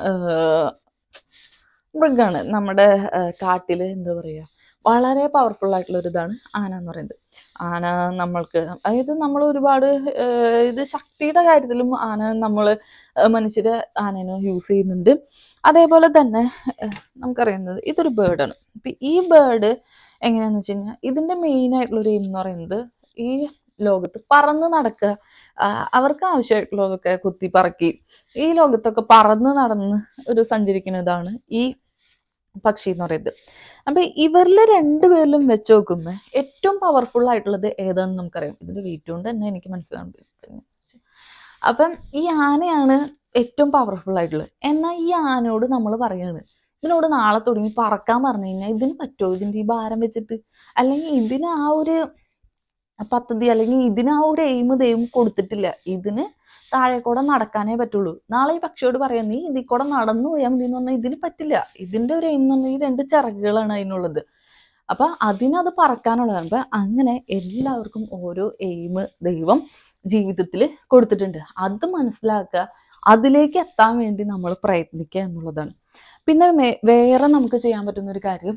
മൃഗമാണ്. നമ്മുടെ കാട്ടിൽ എന്താ പറയുക, വളരെ പവർഫുൾ ആയിട്ടുള്ളൊരു ഇതാണ് ആന എന്ന് പറയുന്നത്. ആന നമ്മൾക്ക്, അതായത് നമ്മൾ ഒരുപാട് ഇത് ശക്തിയുടെ കാര്യത്തിലും ആന നമ്മൾ മനുഷ്യർ ആനേനെ യൂസ് ചെയ്യുന്നുണ്ട്. അതേപോലെ തന്നെ നമുക്കറിയുന്നത് ഇതൊരു ബേർഡാണ്. ഇപ്പം ഈ ബേർഡ് എങ്ങനെയാണെന്ന് വെച്ച് കഴിഞ്ഞാൽ ഇതിൻ്റെ മെയിനായിട്ടുള്ളൊരു എയിം എന്ന് പറയുന്നത് ഈ ലോകത്ത് പറന്ന് നടക്കുക, അവർക്ക് ആവശ്യമായിട്ടുള്ളതൊക്കെ കുത്തി പറക്കി ഈ ലോകത്തൊക്കെ പറന്ന് നടന്ന് ഒരു സഞ്ചരിക്കുന്നതാണ് ഈ പക്ഷി എന്ന് പറയുന്നത്. അപ്പം ഇവരിൽ രണ്ടുപേരിലും വെച്ച് നോക്കുമ്പോൾ ഏറ്റവും പവർഫുൾ ആയിട്ടുള്ളത് ഏതാണെന്ന് നമുക്കറിയാം. ഇതിൻ്റെ വെയിറ്റ് കൊണ്ട് തന്നെ എനിക്ക് മനസ്സിലാവുന്നുണ്ട്. അപ്പം ഈ ആനയാണ് ഏറ്റവും പവർഫുൾ ആയിട്ടുള്ളത്. എന്നാൽ ഈ ആനയോട് നമ്മൾ പറയാണ്, ഇതിനോട് നാളെ തുടങ്ങി പറക്കാൻ പറഞ്ഞു കഴിഞ്ഞാൽ ഇതിന് പറ്റുമോ, ഇതിൻ്റെ ഈ ഭാരം വെച്ചിട്ട്, അല്ലെങ്കിൽ ഇതിന് ആ ഒരു പദ്ധതി അല്ലെങ്കിൽ ഇതിന് ആ ഒരു എയിം ദൈവം കൊടുത്തിട്ടില്ല, ഇതിന് താഴെ കൂടെ നടക്കാനേ പറ്റുള്ളൂ. നാളെ ഈ പക്ഷിയോട് പറയാം നീ ഇതിൽ കൂടെ നടന്നു പോയാൽ മതി എന്ന് പറഞ്ഞാൽ ഇതിന് പറ്റില്ല. ഇതിൻ്റെ ഒരു എയിം എന്ന് പറഞ്ഞാൽ ഈ രണ്ട് ചിറകുകളാണ് അതിനുള്ളത്. അപ്പൊ അതിനത് പറക്കാനുള്ളതാണ്. അപ്പൊ അങ്ങനെ എല്ലാവർക്കും ഓരോ എയിം ദൈവം ജീവിതത്തിൽ കൊടുത്തിട്ടുണ്ട്. അത് മനസ്സിലാക്കുക, അതിലേക്ക് എത്താൻ വേണ്ടി നമ്മൾ പ്രയത്നിക്കുക എന്നുള്ളതാണ്. പിന്നെ വേറെ നമുക്ക് ചെയ്യാൻ പറ്റുന്ന ഒരു കാര്യം,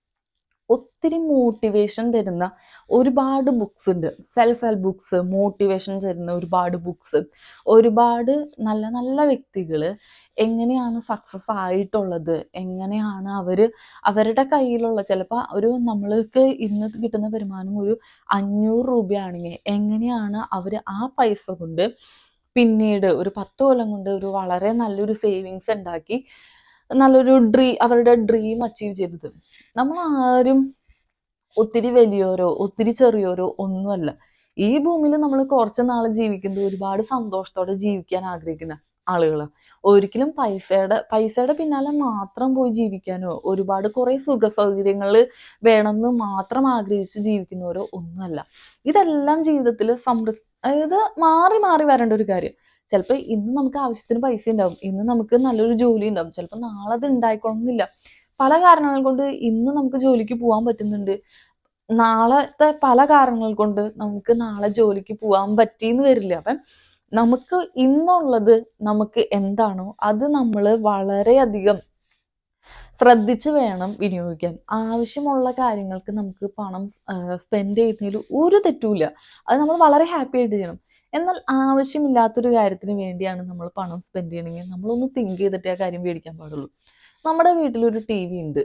ഒത്തിരി മോട്ടിവേഷൻ തരുന്ന ഒരുപാട് ബുക്സ് ഉണ്ട്. സെൽഫ് ഹെൽപ്പ് ബുക്സ്, മോട്ടിവേഷൻ തരുന്ന ഒരുപാട് ബുക്സ്, ഒരുപാട് നല്ല നല്ല വ്യക്തികൾ എങ്ങനെയാണ് സക്സസ് ആയിട്ടുള്ളത്, എങ്ങനെയാണ് അവർ അവരുടെ കയ്യിലുള്ള, ചിലപ്പോൾ ഒരു നമ്മൾക്ക് ഇന്ന് കിട്ടുന്ന വരുമാനം ഒരു അഞ്ഞൂറ് രൂപയാണെങ്കിൽ എങ്ങനെയാണ് അവർ ആ പൈസ കൊണ്ട് പിന്നീട് ഒരു പത്ത് കൊല്ലം കൊണ്ട് ഒരു വളരെ നല്ലൊരു സേവിങ്സ് ഉണ്ടാക്കി നല്ലൊരു ഡ്രീ അവരുടെ ഡ്രീം അച്ചീവ് ചെയ്തത്. നമ്മൾ ആരും ഒത്തിരി വലിയോരോ ഒത്തിരി ചെറിയോരോ ഒന്നുമല്ല. ഈ ഭൂമിയിൽ നമ്മൾ കുറച്ച് നാൾ ജീവിക്കുന്നത് ഒരുപാട് സന്തോഷത്തോടെ ജീവിക്കാൻ ആഗ്രഹിക്കുന്ന ആളുകളാണ്. ഒരിക്കലും പൈസയുടെ പൈസയുടെ പിന്നാലെ മാത്രം പോയി ജീവിക്കാനോ ഒരുപാട് കുറെ സുഖ സൗകര്യങ്ങൾ വേണമെന്ന് മാത്രം ആഗ്രഹിച്ച് ജീവിക്കുന്നവരോ ഒന്നുമല്ല. ഇതെല്ലാം ജീവിതത്തിൽ സമൃദ്ധി, അതായത് മാറി മാറി വരേണ്ട ഒരു കാര്യം. ചിലപ്പോൾ ഇന്ന് നമുക്ക് ആവശ്യത്തിന് പൈസ ഉണ്ടാവും, ഇന്ന് നമുക്ക് നല്ലൊരു ജോലി ഉണ്ടാവും, ചിലപ്പോൾ നാളെ അത് ഉണ്ടായിക്കൊള്ളുന്നില്ല. പല കാരണങ്ങൾ കൊണ്ട് ഇന്ന് നമുക്ക് ജോലിക്ക് പോകാൻ പറ്റുന്നുണ്ട്, നാളത്തെ പല കാരണങ്ങൾ കൊണ്ട് നമുക്ക് നാളെ ജോലിക്ക് പോകാൻ പറ്റിയെന്ന് വരില്ല. അപ്പം നമുക്ക് ഇന്നുള്ളത് നമുക്ക് എന്താണോ അത് നമ്മൾ വളരെയധികം ശ്രദ്ധിച്ച് വേണം വിനിയോഗിക്കാൻ. ആവശ്യമുള്ള കാര്യങ്ങൾക്ക് നമുക്ക് പണം സ്പെൻഡ് ചെയ്യുന്നതിൽ ഒരു തെറ്റുമില്ല, അത് നമ്മൾ വളരെ ഹാപ്പി ആയിട്ട് ചെയ്യണം. എന്നാൽ ആവശ്യമില്ലാത്തൊരു കാര്യത്തിന് വേണ്ടിയാണ് നമ്മൾ പണം സ്പെൻഡ് ചെയ്യണമെങ്കിൽ നമ്മളൊന്ന് തിങ്ക് ചെയ്തിട്ടേ ആ കാര്യം മേടിക്കാൻ പാടുള്ളൂ. നമ്മുടെ വീട്ടിലൊരു ടി വി ഉണ്ട്,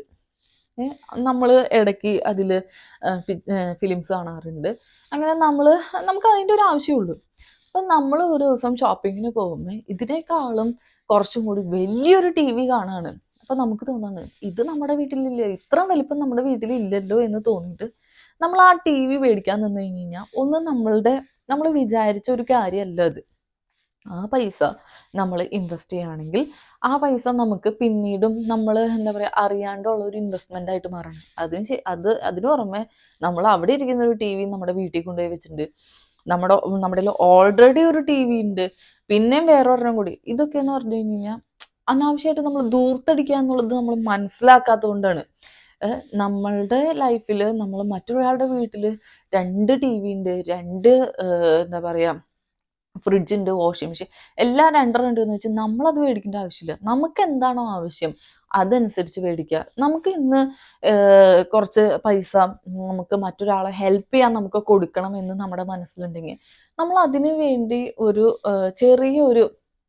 നമ്മൾ ഇടയ്ക്ക് അതിൽ ഫിലിംസ് കാണാറുണ്ട്. അങ്ങനെ നമ്മൾ നമുക്ക് അതിൻ്റെ ഒരു ആവശ്യമുള്ളൂ. അപ്പം നമ്മൾ ഒരു ദിവസം ഷോപ്പിങ്ങിന് പോകുമ്പോൾ ഇതിനേക്കാളും കുറച്ചും കൂടി വലിയൊരു ടി വി കാണാണ്. അപ്പം നമുക്ക് തോന്നാണ് ഇത് നമ്മുടെ വീട്ടിലില്ല, ഇത്ര വലിപ്പം നമ്മുടെ വീട്ടിലില്ലല്ലോ എന്ന് തോന്നിയിട്ട് നമ്മൾ ആ ടി വി മേടിക്കാൻ നിന്ന് കഴിഞ്ഞ് കഴിഞ്ഞാൽ ഒന്ന് നമ്മളുടെ നമ്മൾ വിചാരിച്ച ഒരു കാര്യമല്ല അത്. ആ പൈസ നമ്മൾ ഇൻവെസ്റ്റ് ചെയ്യുകയാണെങ്കിൽ ആ പൈസ നമുക്ക് പിന്നീടും നമ്മൾ എന്താ പറയുക അറിയാണ്ടുള്ള ഒരു ഇൻവെസ്റ്റ്മെൻ്റ് ആയിട്ട് മാറണം. അതിന് അത് അതിന് പുറമെ നമ്മൾ അവിടെ ഇരിക്കുന്ന ഒരു ടി വി നമ്മുടെ വീട്ടിൽ കൊണ്ടുപോയി വെച്ചിട്ടുണ്ട്, നമ്മുടെ നമ്മുടെ ഓൾറെഡി ഒരു ടി വി ഉണ്ട്, പിന്നെയും വേറെ ഒരെണ്ണം കൂടി. ഇതൊക്കെ എന്ന് പറഞ്ഞു കഴിഞ്ഞ് കഴിഞ്ഞാൽ അനാവശ്യമായിട്ട് നമ്മൾ ദൂർത്തടിക്കുക എന്നുള്ളത് നമ്മൾ മനസ്സിലാക്കാത്തത് കൊണ്ടാണ്. നമ്മളുടെ ലൈഫിൽ നമ്മൾ മറ്റൊരാളുടെ വീട്ടിൽ രണ്ട് ടി വി ഉണ്ട്, രണ്ട് എന്താ പറയുക ഫ്രിഡ്ജ് ഉണ്ട്, വാഷിംഗ് മെഷീൻ, എല്ലാം രണ്ടെണ്ണം ഉണ്ട് എന്ന് വെച്ചാൽ നമ്മളത് മേടിക്കേണ്ട ആവശ്യമില്ല. നമുക്ക് എന്താണോ ആവശ്യം അതനുസരിച്ച് മേടിക്കുക. നമുക്ക് ഇന്ന് കുറച്ച് പൈസ നമുക്ക് മറ്റൊരാളെ ഹെൽപ്പ് ചെയ്യാൻ നമുക്ക് കൊടുക്കണം എന്ന് നമ്മുടെ മനസ്സിലുണ്ടെങ്കിൽ നമ്മൾ അതിനു വേണ്ടി ഒരു ചെറിയൊരു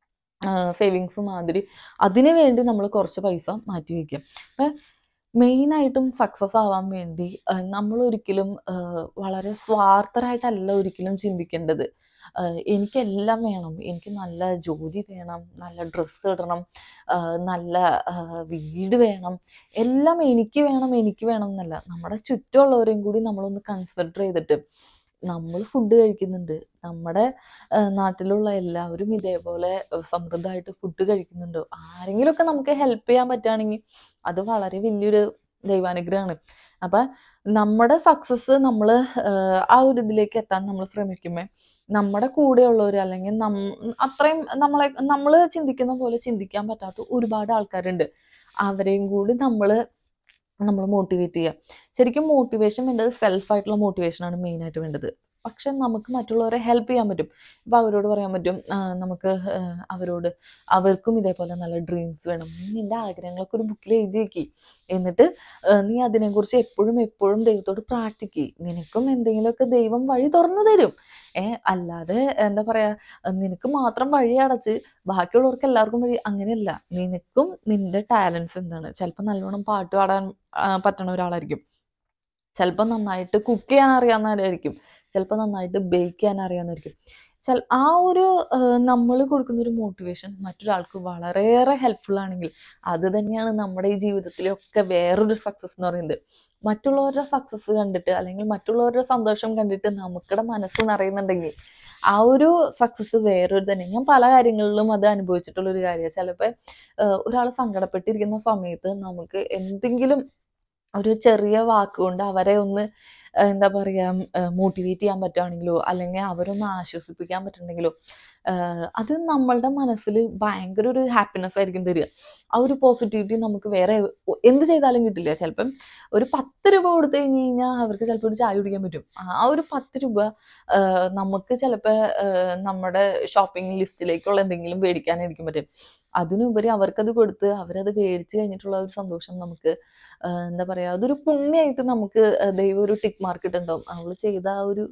സേവിങ്സ് മാതിരി അതിനു വേണ്ടി നമ്മൾ കുറച്ച് പൈസ മാറ്റി വയ്ക്കുക. അപ്പം മെയിനായിട്ടും സക്സസ് ആവാൻ വേണ്ടി നമ്മൾ ഒരിക്കലും വളരെ സ്വാർത്ഥരായിട്ടല്ല ഒരിക്കലും ചിന്തിക്കേണ്ടത്. എനിക്കെല്ലാം വേണം, എനിക്ക് നല്ല ജോലി വേണം, നല്ല ഡ്രസ്സ് ഇടണം, നല്ല വീട് വേണം, എല്ലാം എനിക്ക് വേണം എനിക്ക് വേണം എന്നല്ല. നമ്മുടെ ചുറ്റുമുള്ളവരെയും കൂടി നമ്മളൊന്ന് കൺസിഡർ ചെയ്തിട്ട് നമ്മൾ ഫുഡ് കഴിക്കുന്നുണ്ട്, നമ്മുടെ നാട്ടിലുള്ള എല്ലാവരും ഇതേപോലെ സമൃദ്ധമായിട്ട് ഫുഡ് കഴിക്കുന്നുണ്ടോ, ആരെങ്കിലുമൊക്കെ നമുക്ക് ഹെൽപ്പ് ചെയ്യാൻ പറ്റുകയാണെങ്കിൽ അത് വളരെ വലിയൊരു ദൈവാനുഗ്രഹമാണ്. അപ്പം നമ്മുടെ സക്സസ് നമ്മൾ ആ ഒരു ഇതിലേക്ക് എത്താൻ നമ്മൾ ശ്രമിക്കുമ്പോൾ നമ്മുടെ കൂടെയുള്ളവർ അല്ലെങ്കിൽ നം അത്രയും നമ്മളെ നമ്മൾ ചിന്തിക്കുന്ന പോലെ ചിന്തിക്കാൻ പറ്റാത്ത ഒരുപാട് ആൾക്കാരുണ്ട്. അവരെയും കൂടി നമ്മൾ നമ്മൾ മോട്ടിവേറ്റ് ചെയ്യുക. ശരിക്കും മോട്ടിവേഷൻ വേണ്ടത് സെൽഫായിട്ടുള്ള മോട്ടിവേഷനാണ് മെയിനായിട്ട് വേണ്ടത്. പക്ഷെ നമുക്ക് മറ്റുള്ളവരെ ഹെൽപ്പ് ചെയ്യാൻ പറ്റും. ഇപ്പം അവരോട് പറയാൻ പറ്റും, നമുക്ക് അവരോട് അവർക്കും ഇതേപോലെ നല്ല ഡ്രീംസ് വേണം, നീ നിൻ്റെ ആഗ്രഹങ്ങളൊക്കെ ഒരു ബുക്കിൽ എഴുതി വയ്ക്കി, എന്നിട്ട് നീ അതിനെക്കുറിച്ച് എപ്പോഴും എപ്പോഴും ദൈവത്തോട് പ്രാർത്ഥിക്കുക, നിനക്കും എന്തെങ്കിലുമൊക്കെ ദൈവം വഴി തുറന്നു തരും. ഏ അല്ലാതെ എന്താ പറയുക നിനക്ക് മാത്രം വഴി അടച്ച് ബാക്കിയുള്ളവർക്ക് എല്ലാവർക്കും വഴി, അങ്ങനെയല്ല. നിനക്കും നിൻ്റെ ടാലൻസ് എന്താണ്, ചിലപ്പോൾ നല്ലോണം പാട്ട് പാടാൻ പറ്റണ ഒരാളായിരിക്കും, ചിലപ്പോൾ നന്നായിട്ട് കുക്ക് ചെയ്യാൻ അറിയാവുന്നവരായിരിക്കും, ചിലപ്പോൾ നന്നായിട്ട് ബേക്ക് ചെയ്യാൻ അറിയാവുന്നതായിരിക്കും. ചില ആ ഒരു നമ്മൾ കൊടുക്കുന്നൊരു മോട്ടിവേഷൻ മറ്റൊരാൾക്ക് വളരെയേറെ ഹെൽപ്ഫുൾ ആണെങ്കിൽ അത് തന്നെയാണ് നമ്മുടെ ഈ ജീവിതത്തിലൊക്കെ വേറൊരു സക്സസ് എന്ന് പറയുന്നത്. മറ്റുള്ളവരുടെ സക്സസ് കണ്ടിട്ട് അല്ലെങ്കിൽ മറ്റുള്ളവരുടെ സന്തോഷം കണ്ടിട്ട് നമുക്കിടെ മനസ്സ് നിറയുന്നുണ്ടെങ്കിൽ ആ ഒരു സക്സസ് വേറൊരു തന്നെ. ഞാൻ പല കാര്യങ്ങളിലും അത് അനുഭവിച്ചിട്ടുള്ളൊരു കാര്യമാണ്. ചിലപ്പോൾ ഒരാൾ സങ്കടപ്പെട്ടിരിക്കുന്ന സമയത്ത് നമുക്ക് എന്തെങ്കിലും ഒരു ചെറിയ വാക്കുകൊണ്ട് അവരെ ഒന്ന് ഏഹ്, എന്താ പറയാ മോട്ടിവേറ്റ് ചെയ്യാൻ പറ്റുവാണെങ്കിലോ അല്ലെങ്കിൽ അവരൊന്ന് ആശ്വസിപ്പിക്കാൻ പറ്റുന്നുണ്ടെങ്കിലോ ഏഹ്, അത് നമ്മളുടെ മനസ്സിൽ ഭയങ്കര ഒരു ഹാപ്പിനെസ് ആയിരിക്കും തരിക. ആ ഒരു പോസിറ്റിവിറ്റി നമുക്ക് വേറെ ഒ- എന്ത് ചെയ്താലും കിട്ടില്ല. ചിലപ്പം ഒരു പത്ത് രൂപ കൊടുത്തു കഴിഞ്ഞ് കഴിഞ്ഞാൽ അവർക്ക് ചിലപ്പോൾ ഒരു ചായ കുടിക്കാൻ പറ്റും. ആ ഒരു പത്ത് രൂപ ഏഹ്, നമുക്ക് ചിലപ്പോൾ നമ്മുടെ ഷോപ്പിംഗ് ലിസ്റ്റിലേക്കുള്ള എന്തെങ്കിലും മേടിക്കാനായിരിക്കും പറ്റും. അതിനുപരി അവർക്കത് കൊടുത്ത് അവരത് മേടിച്ച് കഴിഞ്ഞിട്ടുള്ള ഒരു സന്തോഷം നമുക്ക് ആഹ് എന്താ പറയാ അതൊരു പുണ്യായിട്ട് നമുക്ക് ആഹ് ദൈവം ഒരു ടിക്ക് മാർക്ക് ഇട്ടുണ്ടാവും. അവള് ചെയ്ത ആ ഒരു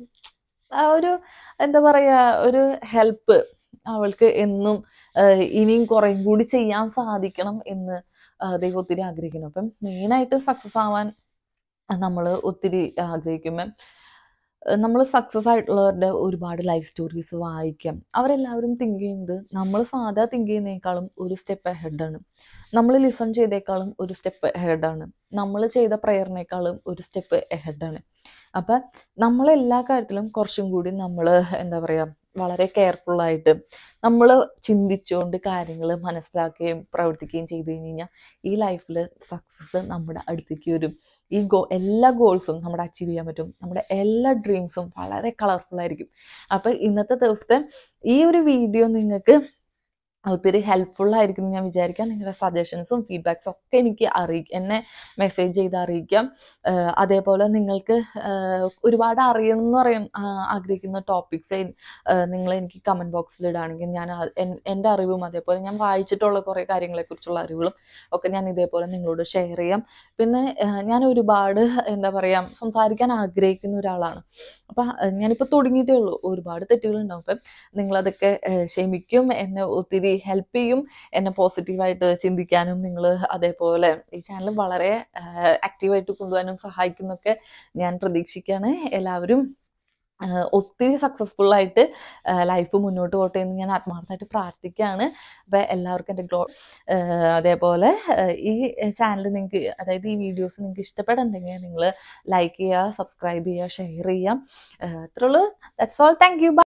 ആ ഒരു എന്താ പറയാ ഒരു ഹെൽപ്പ് അവൾക്ക് എന്നും ആഹ് ഇനിയും കുറേം കൂടി ചെയ്യാൻ സാധിക്കണം എന്ന് ആഹ് ദൈവം ഒത്തിരി ആഗ്രഹിക്കുന്നു. അപ്പം മെയിനായിട്ട് സക്സസ് ആവാൻ നമ്മൾ ഒത്തിരി ആഗ്രഹിക്കുമ്പം നമ്മൾ സക്സസ് ആയിട്ടുള്ളവരുടെ ഒരുപാട് ലൈഫ് സ്റ്റോറീസ് വായിക്കാം. അവരെല്ലാവരും തിങ്ക് ചെയ്യുന്നത് നമ്മൾ സാധാ തിങ്ക് ചെയ്യുന്നതിനേക്കാളും ഒരു സ്റ്റെപ്പ് അഹെഡാണ്. നമ്മൾ ലിസൺ ചെയ്തേക്കാളും ഒരു സ്റ്റെപ്പ് അഹെഡാണ്. നമ്മൾ ചെയ്ത പ്രയറിനേക്കാളും ഒരു സ്റ്റെപ്പ് അഹെഡാണ്. അപ്പം നമ്മളെല്ലാ കാര്യത്തിലും കുറച്ചും കൂടി നമ്മൾ എന്താ പറയുക വളരെ കെയർഫുള്ളായിട്ട് നമ്മൾ ചിന്തിച്ചുകൊണ്ട് കാര്യങ്ങൾ മനസ്സിലാക്കുകയും പ്രവർത്തിക്കുകയും ചെയ്തു കഴിഞ്ഞ് കഴിഞ്ഞാൽ ഈ ലൈഫിൽ സക്സസ് നമ്മുടെ അടുത്തേക്ക് വരും. ഈ ഗോ എല്ലാ ഗോൾസും നമ്മുടെ അച്ചീവ് ചെയ്യാൻ പറ്റും. നമ്മുടെ എല്ലാ ഡ്രീംസും വളരെ കളർഫുൾ ആയിരിക്കും. അപ്പം ഇന്നത്തെ ദിവസത്തെ ഈ ഒരു വീഡിയോ നിങ്ങൾക്ക് ഒത്തിരി ഹെൽപ്ഫുൾ ആയിരിക്കും എന്ന് ഞാൻ വിചാരിക്കാം. നിങ്ങളുടെ സജഷൻസും ഫീഡ്ബാക്സും ഒക്കെ എനിക്ക് അറിയി എന്നെ മെസ്സേജ് ചെയ്ത് അറിയിക്കാം. ആഹ് അതേപോലെ നിങ്ങൾക്ക് ആഹ് ഒരുപാട് അറിയണം എന്ന് പറയാൻ ആഹ് ആഗ്രഹിക്കുന്ന ടോപ്പിക്സ് നിങ്ങൾ എനിക്ക് കമൻറ്റ് ബോക്സിൽ ഇടുകയാണെങ്കിൽ ഞാൻ ആ- എൻ- എൻ്റെ അറിവും അതേപോലെ ഞാൻ വായിച്ചിട്ടുള്ള കുറേ കാര്യങ്ങളെക്കുറിച്ചുള്ള അറിവുകളും ഒക്കെ ഞാൻ ഇതേപോലെ നിങ്ങളോട് ഷെയർ ചെയ്യാം. പിന്നെ ആഹ് ഞാൻ ഒരുപാട് എന്താ പറയുക സംസാരിക്കാൻ ആഗ്രഹിക്കുന്ന ഒരാളാണ്. അപ്പം ഞാനിപ്പോൾ തുടങ്ങിയിട്ടേ ഉള്ളൂ. ഒരുപാട് തെറ്റുകളുണ്ടാവും. അപ്പം നിങ്ങളതൊക്കെ ഏഹ് ക്ഷമിക്കും. എന്നെ ഒത്തിരി ഹെൽപ്പ് ചെയ്യും. എന്നെ പോസിറ്റീവായിട്ട് ചിന്തിക്കാനും നിങ്ങൾ അതേപോലെ ഈ ചാനൽ വളരെ ആക്റ്റീവായിട്ട് കൊണ്ടുപോകാനും സഹായിക്കുന്നൊക്കെ ഞാൻ പ്രതീക്ഷിക്കുകയാണ്. എല്ലാവരും ആഹ് ഒത്തിരി സക്സസ്ഫുൾ ആയിട്ട് ലൈഫ് മുന്നോട്ട് പോട്ടെ എന്ന് ഞാൻ ആത്മാർത്ഥമായിട്ട് പ്രാർത്ഥിക്കുകയാണ്. അപ്പം എല്ലാവർക്കും എൻ്റെ ഗ്ലോ അതേപോലെ ആഹ് ഈ ചാനൽ നിങ്ങൾക്ക് അതായത് ഈ വീഡിയോസ് നിങ്ങൾക്ക് ഇഷ്ടപ്പെടുന്നുണ്ടെങ്കിൽ നിങ്ങൾ ലൈക്ക് ചെയ്യുക, സബ്സ്ക്രൈബ് ചെയ്യുക, ഷെയർ ചെയ്യുക. അത്രേ ഉള്ളൂ. That's all. Thank U.